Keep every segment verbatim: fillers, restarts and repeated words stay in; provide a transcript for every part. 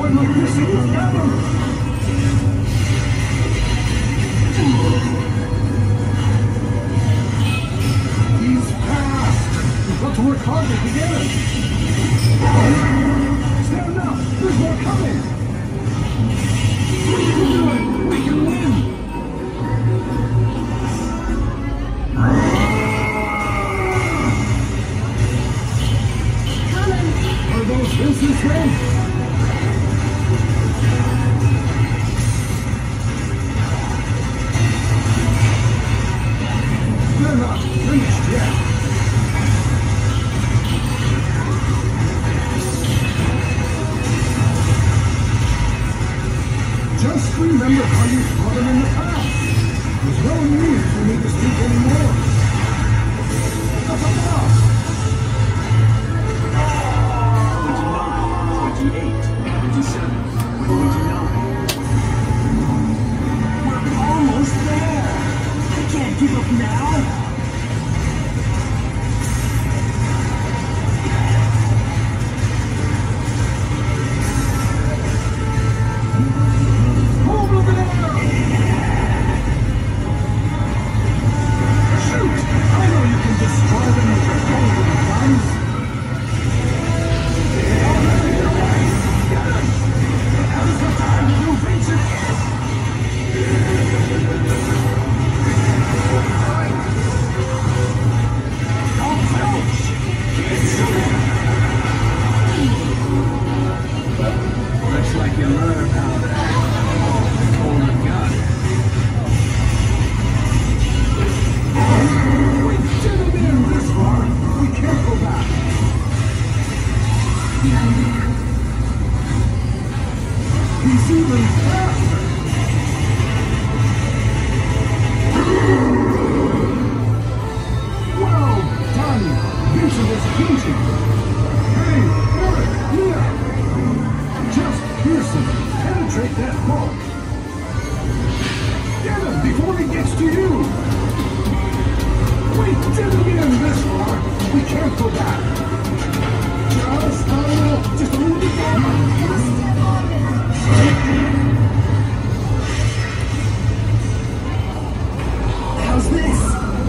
time like this in forever! He's fast! We've got to work harder together! Stand up! There's more coming! We can do it! We can win! Are those Vincent's men? They're not finished yet. Just remember how you fought them in the past. There's no need for me to speak anymore. That's enough. twenty-eight, twenty-seven, twenty-nine. We're almost there. I can't give up now. Move over there! Shoot! I know you can destroy them with your golden guns. Now's the time to move Vincent! Don't filch! Looks like you learned how to hold a gun. We didn't get this far. We can't go back. He's even faster! Well done! Vincent is pinching! Hey, Eric, here! Just pierce him! Penetrate that ball! Get him before he gets to you! We didn't get him this far! We can't go back! Just a little, just a little bit more! How's this?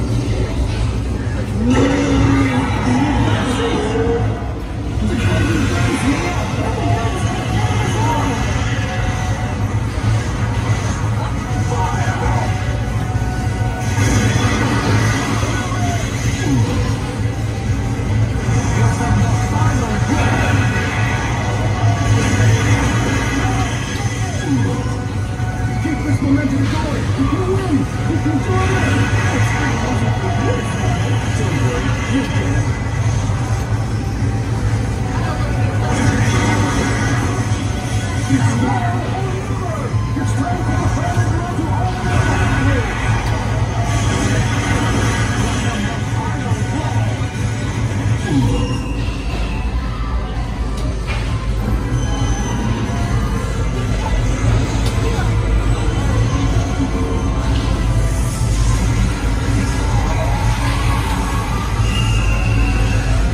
Momentum going! We can win! We can do it! Don't worry, you'll get it. It's not over! It's time for the final run to all the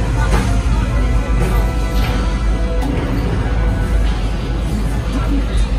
Done it!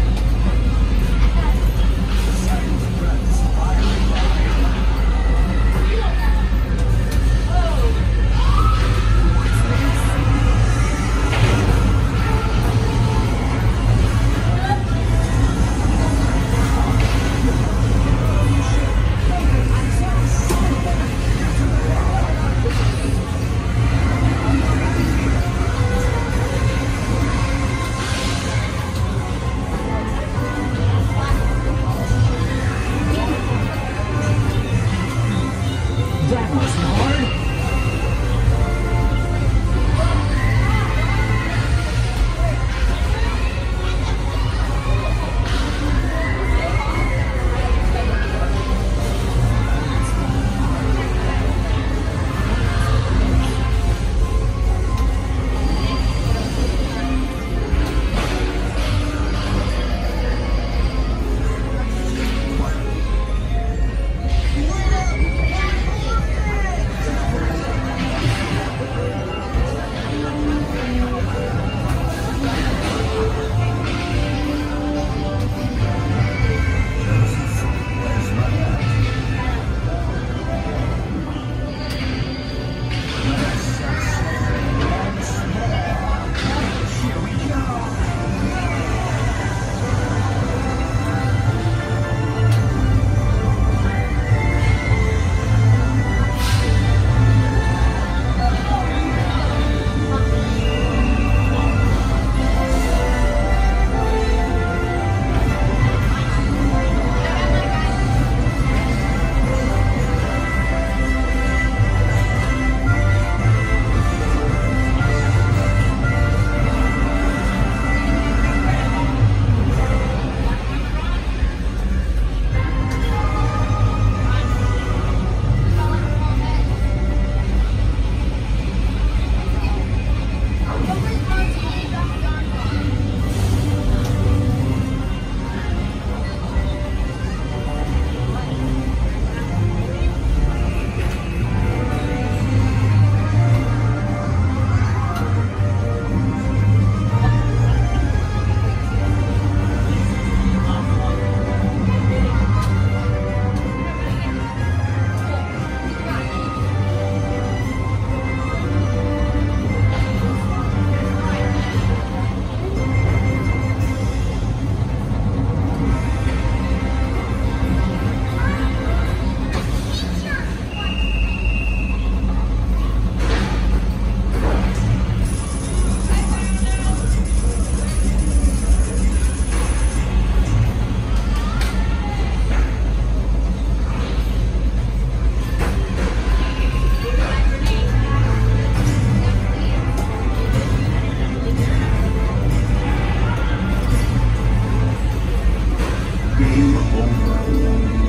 Game over.